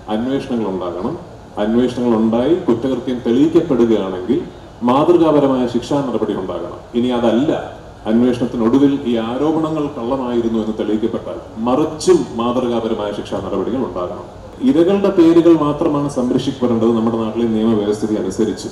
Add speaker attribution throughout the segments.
Speaker 1: അന്വേഷണങ്ങൾ ഉണ്ടാകണം. അന്വേഷണങ്ങൾ ഉണ്ടായി കുറ്റകൃത്യം തെളിയിക്കപ്പെടുകയാണെങ്കിൽ മാതൃകാപരമായ ശിക്ഷാ നടപടി ഉണ്ടാകണം. ഇനി അതല്ല, അന്വേഷണത്തിനൊടുവിൽ ഈ ആരോപണങ്ങൾ കള്ളമായിരുന്നു എന്ന് തെളിയിക്കപ്പെട്ടാൽ മറിച്ചും മാതൃകാപരമായ ശിക്ഷാ നടപടികൾ ഉണ്ടാകണം. ഇരകളുടെ പേരുകൾ മാത്രമാണ് സംരക്ഷിക്കപ്പെടേണ്ടത് നമ്മുടെ നാട്ടിലെ നിയമവ്യവസ്ഥിതി അനുസരിച്ച്.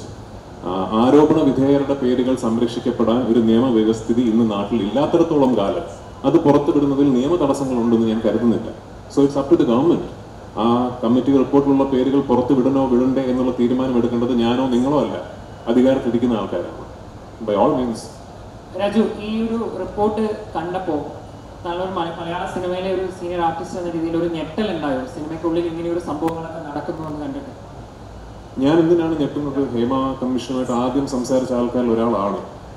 Speaker 1: ആരോപണ വിധേയരുടെ പേരുകൾ സംരക്ഷിക്കപ്പെടാൻ ഒരു നിയമവ്യവസ്ഥിതി ഇന്ന് നാട്ടിൽ ഇല്ലാത്തിടത്തോളം കാലം അത് പുറത്തുവിടുന്നതിൽ നിയമ തടസ്സങ്ങളുണ്ടെന്ന് ഞാൻ കരുതുന്നില്ല. So it's up to the government. ആ കമ്മിറ്റി റിപ്പോർട്ടിലുള്ള പേരുകൾ പുറത്തു വിടണോ വിടണ്ടേ എന്നുള്ള തീരുമാനം എടുക്കേണ്ടത് ഞാനോ നിങ്ങളോ അല്ല, അധികാരത്തിരിക്കുന്ന ആൾക്കാരാണ്. By all means.
Speaker 2: രാജു, ഈ ഒരു റിപ്പോർട്ട് കണ്ടപ്പോൾ നല്ലൊരു മലയാള സിനിമയിലെ ഒരു സീനിയർ ആർട്ടിസ്റ്റ് എന്ന രീതിയിൽ ഒരു ഞെട്ടൽ ഉണ്ടായോ? സിനിമയ്ക്കുള്ളിൽ ഇങ്ങനെയൊരു സംഭവങ്ങളൊക്കെ നടക്കുന്നു എന്ന് കണ്ടിട്ട്.
Speaker 1: ഞാൻ എന്തിനാണ് ഞെട്ടുന്നത്? ഹേമ കമ്മീഷനുമായിട്ട് ആദ്യം സംസാരിച്ച ആൾക്കാരിൽ ഒരാളാണ്.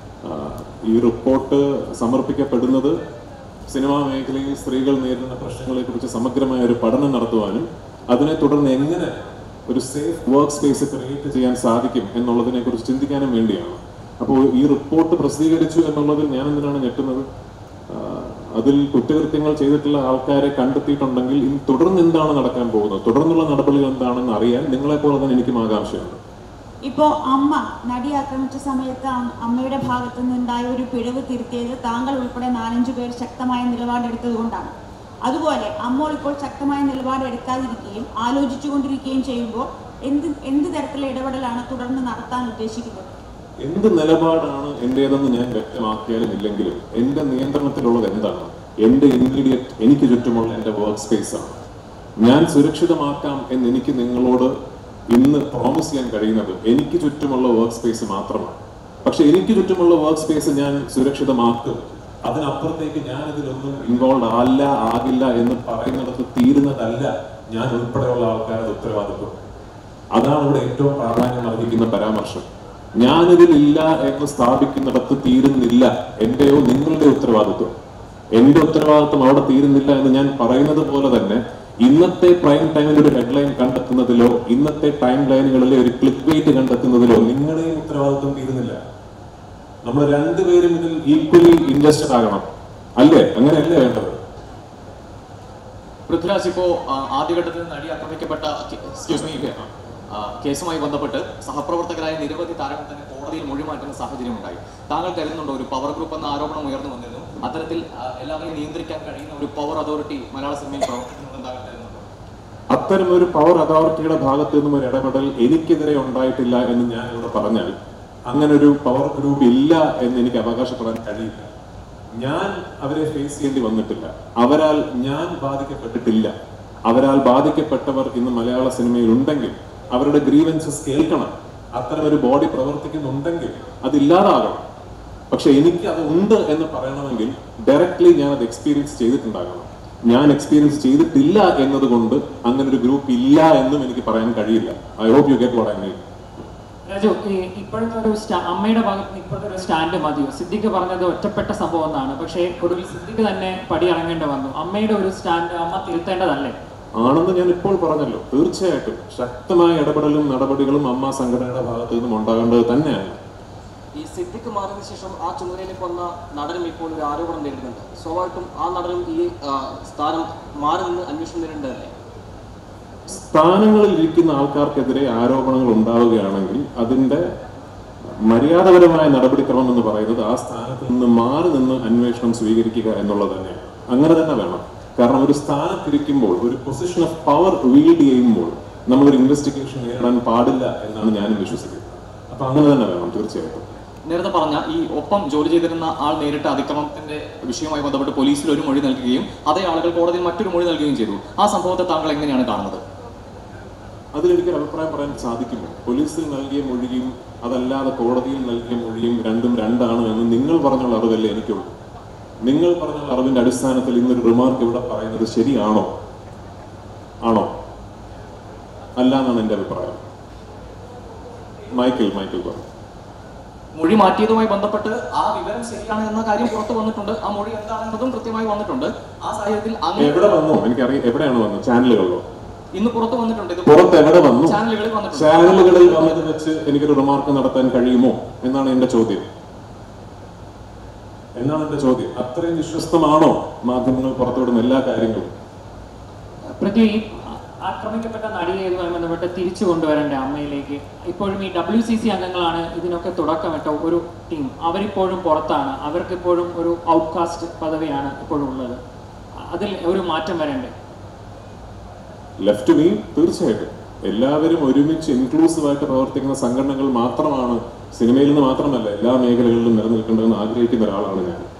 Speaker 1: ഈ റിപ്പോർട്ട് സമർപ്പിക്കപ്പെടുന്നത് സിനിമാ മേഖലയിൽ സ്ത്രീകൾ നേരിടുന്ന പ്രശ്നങ്ങളെ കുറിച്ച് സമഗ്രമായ ഒരു പഠനം നടത്തുവാനും അതിനെ തുടർന്ന് എങ്ങനെ ഒരു സേഫ് വർക്ക് സ്പേസ് ക്രിയേറ്റ് ചെയ്യാൻ സാധിക്കും എന്നുള്ളതിനെ കുറിച്ച് ചിന്തിക്കാനും വേണ്ടിയാണ്. അപ്പോൾ ഈ റിപ്പോർട്ട് പ്രസിദ്ധീകരിച്ചു എന്നുള്ളതിൽ ഞാൻ എന്തിനാണ് ഞെട്ടുന്നത്? അതിൽ കുറ്റകൃത്യങ്ങൾ ചെയ്തിട്ടുള്ള ആൾക്കാരെ കണ്ടെത്തിയിട്ടുണ്ടെങ്കിൽ ഇനി തുടർന്ന് എന്താണ് നടക്കാൻ പോകുന്നത്, തുടർന്നുള്ള നടപടികൾ എന്താണെന്ന് അറിയാൻ നിങ്ങളെപ്പോലെ തന്നെ എനിക്കും ആകാംക്ഷയുണ്ട്.
Speaker 3: ഇപ്പോൾ അമ്മ നടി ആക്രമിച്ച സമയത്ത് അമ്മയുടെ ഭാഗത്തു നിന്നുണ്ടായ ഒരു പിഴവ് തിരുത്തിയത് താങ്കൾ ഉൾപ്പെടെ 4-5 പേർ ശക്തമായ നിലപാടെടുത്തത് കൊണ്ടാണ്. അതുപോലെ അമ്മ ഇപ്പോൾ ശക്തമായ നിലപാടെടുക്കാതിരിക്കുകയും ആലോചിച്ചുകൊണ്ടിരിക്കുകയും ചെയ്യുമ്പോൾ എന്ത് തരത്തിലുള്ള ഇടപെടലാണ് തുടർന്ന് നടത്താൻ ഉദ്ദേശിക്കുന്നത്?
Speaker 1: എന്ത് നിലപാടാണ് എന്റേതെന്ന് ഞാൻ വ്യക്തമാക്കിയാലും ഇല്ലെങ്കിലും എന്റെ നിയന്ത്രണത്തിലുള്ളത് എന്താണ്? എന്റെ ഇമ്മീഡിയറ്റ് എനിക്ക് ചുറ്റുമുള്ള എന്റെ വർക്ക് സ്പേസ് ആണ്. ഞാൻ സുരക്ഷിതമാക്കാം എന്ന് എനിക്ക് നിങ്ങളോട് ഇന്ന് പ്രോമിസ് ചെയ്യാൻ കഴിയുന്നത് എനിക്ക് ചുറ്റുമുള്ള വർക്ക് സ്പേസ് മാത്രമാണ്. പക്ഷെ എനിക്ക് ചുറ്റുമുള്ള വർക്ക് സ്പേസ് ഞാൻ സുരക്ഷിതമാക്കും. അതിനപ്പുറത്തേക്ക് ഞാൻ ഇതിലൊന്നും ഇൻവോൾവ് ആകില്ല എന്ന് പറയുന്നിടത്ത് തീരുന്നതല്ല ഞാൻ ഉൾപ്പെടെയുള്ള ആൾക്കാരുടെ ഉത്തരവാദിത്വം. അതാണ് ഇവിടെ ഏറ്റവും പ്രാധാന്യം അർഹിക്കുന്ന പരാമർശം. ഞാനിതിലില്ല എന്ന് സ്ഥാപിക്കുന്നിടത്ത് തീരുന്നില്ല എന്റെയോ നിങ്ങളുടെ ഉത്തരവാദിത്വം. എന്റെ ഉത്തരവാദിത്വം അവിടെ തീരുന്നില്ല എന്ന് ഞാൻ പറയുന്നത് പോലെ തന്നെ ഇന്നത്തെ പ്രൈം ടൈമിൽ ഒരു ഹെഡ്ലൈൻ കണ്ടെത്തുന്നതിലോ ഇന്നത്തെ ടൈം ലൈനുകളിലെ ഒരു ക്ലിക്ക് വെയിറ്റ് കണ്ടെത്തുന്നതിലോ നിങ്ങളുടെയും ഉത്തരവാദിത്വം തീരുന്നില്ല. നമ്മൾ രണ്ടുപേരും ഇതിൽ ഈക്വലി ഇൻവെസ്റ്റഡ് ആകണം, അല്ലേ? അങ്ങനെയല്ലേ വേണ്ടത്?
Speaker 4: പൃഥ്വിരാജ്, ഇപ്പോ ആദ്യഘട്ടത്തിൽ നടി ആക്രമിക്കപ്പെട്ട കേസുമായി ബന്ധപ്പെട്ട് സഹപ്രവർത്തകരായ നിരവധി താരങ്ങൾ തന്നെ കോടതിയിൽ മൊഴി മാറ്റുന്ന സാഹചര്യം ഉണ്ടായി. താങ്കൾ കരുതുന്നുണ്ടോ ഒരു പവർ ഗ്രൂപ്പ് എന്ന ആരോപണം ഉയർന്നു വന്നിരുന്നു? അത്തരത്തിൽ എല്ലാവരെയും നിയന്ത്രിക്കാൻ കഴിയുന്ന ഒരു പവർ അതോറിറ്റി മലയാള സിനിമയിൽ പ്രവർത്തിക്കുന്നുണ്ടോ?
Speaker 1: അത്തരം ഒരു പവർ അതോറിറ്റിയുടെ ഭാഗത്ത് നിന്നും ഒരു ഇടപെടൽ എനിക്കെതിരെ ഉണ്ടായിട്ടില്ല എന്ന് ഞാൻ ഇവിടെ പറഞ്ഞാൽ അങ്ങനെ ഒരു പവർ ഗ്രൂപ്പ് ഇല്ല എന്ന് എനിക്ക് അവകാശപ്പെടാൻ കഴിയില്ല. ഞാൻ അവരെ ഫേസ് ചെയ്യേണ്ടി വന്നിട്ടില്ല. അവരാൽ ഞാൻ ബാധിക്കപ്പെട്ടിട്ടില്ല. അവരാൽ ബാധിക്കപ്പെട്ടവർ ഇന്ന് മലയാള സിനിമയിൽ ഉണ്ടെങ്കിൽ അവരുടെ ഗ്രീവൻസസ് കേൾക്കണം. അത്തരം ഒരു ബോഡി പ്രവർത്തിക്കുന്നുണ്ടെങ്കിൽ അതില്ലാതാകണം. പക്ഷെ എനിക്ക് അത് ഉണ്ട് എന്ന് പറയണമെങ്കിൽ ഡയറക്ട്ലി ഞാൻ അത് എക്സ്പീരിയൻസ് ചെയ്തിട്ടുണ്ടാകണം. ഞാൻ എക്സ്പീരിയൻസ് ചെയ്തിട്ടില്ല എന്നതുകൊണ്ട് അങ്ങനെ ഒരു ഗ്രൂപ്പ് ഇല്ല എന്നും എനിക്ക് പറയാൻ കഴിയില്ല. I hope you get what I mean.
Speaker 2: Raju, ഇപ്പോഴത്തെ ഒരു അമ്മയുടെ ഭാഗത്ത് ഇപ്പോഴത്തെ ഒരു സ്റ്റാൻഡ് മതിയോ? സിദ്ദിഖ് പറഞ്ഞത് ഒറ്റപ്പെട്ട സംഭവം എന്നാണ്. പക്ഷേ ഒടുവിൽ സിദ്ദിഖ് തന്നെ പടി ഇറങ്ങേണ്ടി വന്നു. അമ്മയുടെ ഒരു സ്റ്റാൻഡ് അമ്മ തിരുത്തേണ്ടതല്ലേ?
Speaker 1: ആണെന്ന് ഞാൻ ഇപ്പോൾ പറഞ്ഞല്ലോ. തീർച്ചയായിട്ടും ശക്തമായ ഇടപെടലും നടപടികളും അമ്മ സംഘടനയുടെ ഭാഗത്തു നിന്നും ഉണ്ടാകേണ്ടത് തന്നെയാണ്.
Speaker 5: ഈ സിദ്ദിഖ് മാറിയതിനു ശേഷം ആ ചുമതലയിലേക്ക് വന്ന നടനും ഇപ്പോൾ ഒരു ആരോപണം നേരിടുന്നുണ്ട്. സ്വാഭാവികമായിട്ടും ആ നടനും ഈ സ്ഥാനം മാറി നിന്ന് അന്വേഷണം നേരിടേണ്ടതല്ലേ?
Speaker 1: സ്ഥാനങ്ങളിൽ ഇരിക്കുന്ന ആൾക്കാർക്കെതിരെ ആരോപണങ്ങൾ ഉണ്ടാവുകയാണെങ്കിൽ അതിന്റെ മര്യാദപരമായ നടപടിക്രമം എന്ന് പറയുന്നത് ആ സ്ഥാനത്ത് നിന്ന് മാറി നിന്ന് അന്വേഷണം സ്വീകരിക്കുക എന്നുള്ളത് തന്നെയാണ്. അങ്ങനെ തന്നെ വേണം. കാരണം ഒരു സ്ഥാനത്തിരിക്കുമ്പോൾ, ഒരു പൊസിഷൻ ഓഫ് പവർ വീൽഡ് ചെയ്യുമ്പോൾ നമ്മളൊരു ഇൻവെസ്റ്റിഗേഷൻ നേരിടാൻ പാടില്ല എന്നാണ് ഞാനും വിശ്വസിക്കുന്നത്. അപ്പൊ അങ്ങനെ തന്നെ വേണം തീർച്ചയായിട്ടും.
Speaker 4: നേരത്തെ പറഞ്ഞ ഈ ഒപ്പം ജോലി ചെയ്തിരുന്ന ആൾ നേരിട്ട അതിക്രമത്തിന്റെ വിഷയവുമായി ബന്ധപ്പെട്ട് പോലീസിൽ ഒരു മൊഴി നൽകുകയും അതേ ആളുകൾ കോടതിയിൽ മറ്റൊരു മൊഴി നൽകുകയും ചെയ്തു. ആ സംഭവത്തെ താങ്കൾ എങ്ങനെയാണ് കാണുന്നത്?
Speaker 1: അതിലെനിക്കൊരു അഭിപ്രായം പറയാൻ സാധിക്കുമോ? പോലീസിൽ നൽകിയ മൊഴിയും അതല്ലാതെ കോടതിയിൽ നൽകിയ മൊഴിയും രണ്ടും രണ്ടാണ് എന്ന് നിങ്ങൾ പറഞ്ഞുള്ള അറിവല്ലേ എനിക്കുള്ളൂ. നിങ്ങൾ പറഞ്ഞുള്ള അറിവിന്റെ അടിസ്ഥാനത്തിൽ ഇന്നൊരു റിമാർക്ക് ഇവിടെ പറയുന്നത് ശരിയാണോ? ആണോ? അല്ല എന്നാണ് എന്റെ അഭിപ്രായം. മൈക്കിൾ പറഞ്ഞു.
Speaker 4: മൊഴി മാറ്റിയതുമായി ബന്ധപ്പെട്ട് ആ വിവരം ശരിയാണ് എന്ന കാര്യം പുറത്തു വന്നിട്ടുണ്ട്. ആ മൊഴി എന്താണെന്നതും കൃത്യമായി വന്നിട്ടുണ്ട്. ആ സാഹചര്യത്തിൽ
Speaker 1: എവിടെ വന്നു? എനിക്കറിയാം. എവിടെയാണ് വന്നത്? ചാനലുകളിലോ?
Speaker 4: ഇന്ന് പുറത്തു വന്നിട്ടുണ്ട്.
Speaker 1: പുറത്ത് എവിടെ വന്നു?
Speaker 4: ചാനലുകളിൽ
Speaker 1: വന്നത് വെച്ച് എനിക്കൊരു റിമാർക്ക് നടത്താൻ കഴിയുമോ എന്നാണ് എന്റെ ചോദ്യം. അത്രയും വിശ്വസ്തമാണോ മാധ്യമങ്ങൾ പുറത്തുവിടുന്ന എല്ലാ കാര്യങ്ങളും?
Speaker 2: പൃഥ്വി, ആക്രമിക്കപ്പെട്ട നടിയുമായി ബന്ധപ്പെട്ട് തിരിച്ചു കൊണ്ടുവരേണ്ട അമ്മയിലേക്ക് ഇപ്പോഴും ഈ WCC അംഗങ്ങളാണ് ഇതിനൊക്കെ തുടക്കമിട്ട ഒരു ടീം. അവരിപ്പോഴും പുറത്താണ്, അവർക്കിപ്പോഴും ഒരു ഔട്ട്കാസ്റ്റ് പദവിയാണ് ഇപ്പോഴും ഉള്ളത്. അതിൽ ഒരു മാറ്റം വരണ്ടേ?
Speaker 1: ലെഫ്റ്റ് മീ തീർച്ചയായിട്ടും എല്ലാവരും ഒരുമിച്ച് ഇൻക്ലൂസീവായിട്ട് പ്രവർത്തിക്കുന്ന സംഘടനകൾ മാത്രമാണ് സിനിമയിൽ നിന്ന് മാത്രമല്ല എല്ലാ മേഖലകളിലും നിലനിൽക്കേണ്ടതെന്ന് ആഗ്രഹിക്കുന്ന ഒരാളാണ് ഞാൻ.